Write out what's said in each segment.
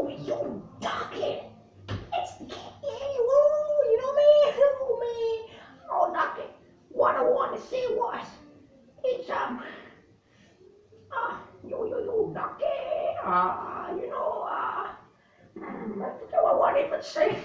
Oh, you ducky. It's woo, you know me, oh me. Oh, ducky. What I want to say was, it's you ducky. I forget what I wanted to say.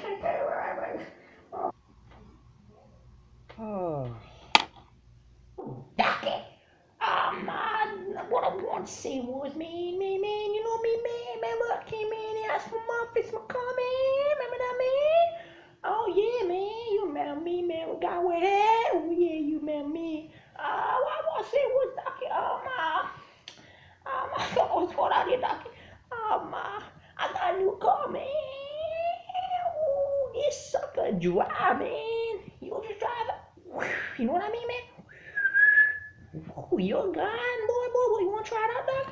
Oh, Ducky. What I want to say was, man, you know me, man. Remember I came in and asked for Memphis McCollum, remember that, man? Oh, yeah, man, you remember me, man. We got with that. Oh, yeah, you remember me. What I want to say was, Ducky, I don't know what's going on here, Ducky. I got a new car, man. Ooh, this sucker drive, man. You just drive it. You know what I mean, man? Ooh, you're gone, boy. You want to try it out, Ducky?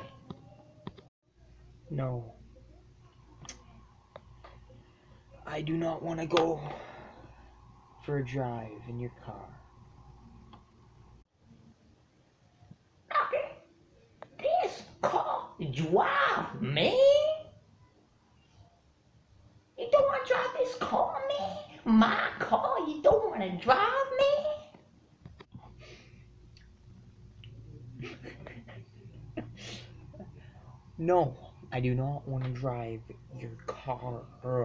no. I do not want to go for a drive in your car. Ducky, this car drive, man. You don't want to drive this car, man? My car, you don't want to drive, No, I do not want to drive your car.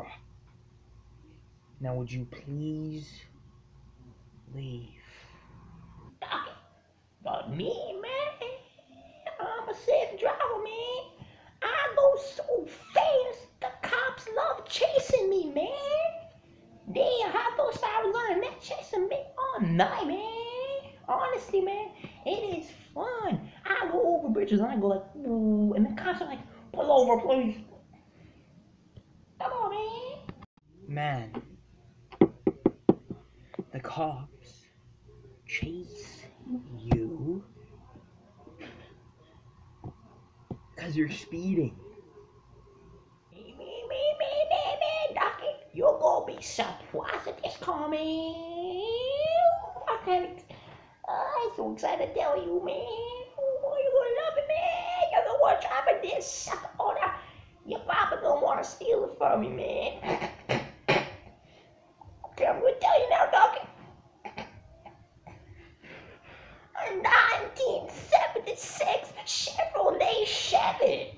Now, would you please leave? Ducky? But me, man, I'm a safe driver, man. I go so fast, the cops love chasing me, man. Damn, I thought I was gonna net chasing me all night, man. Honestly, man, it is fun. I go over bridges and I go like, ooh, and the cops are like, pull over, please. Come on, man. Man, the cops chase you because you're speeding. Me, Ducky. You're gonna be surprised at this car, man. I can't. I'm so excited to tell you, man. Oh, you're gonna love it, man. You're gonna want to try for this sucker. Oh, now, your papa gonna want to steal it from me, man. Okay, I'm gonna tell you now, Ducky. A 1976 Chevrolet Chevy.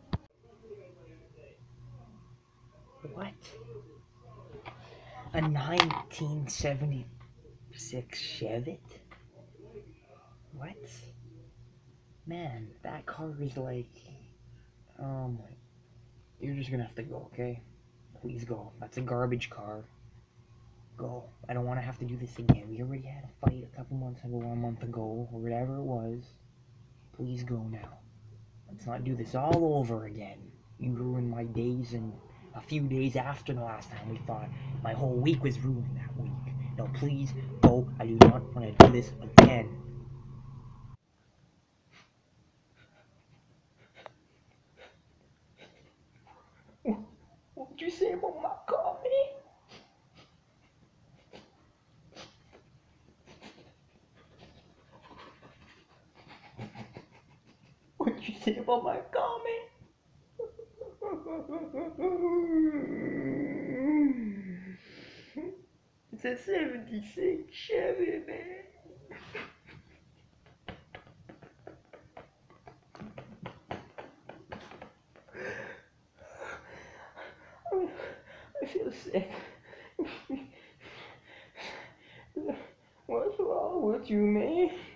What? A 1976 Chevy? What? Man, that car is like, you're just gonna have to go, okay? Please go. That's a garbage car. Go. I don't want to have to do this again. We already had a fight a couple months ago, or a month ago, or whatever it was. Please go now. Let's not do this all over again. You ruined my days, and a few days after the last time we fought, my whole week was ruined that week. No, please go. I do not want to do this again. What'd you say about my car, man? What'd you say about my car, man? It's a 76 Chevy, man. I feel sick. What's wrong with you, man?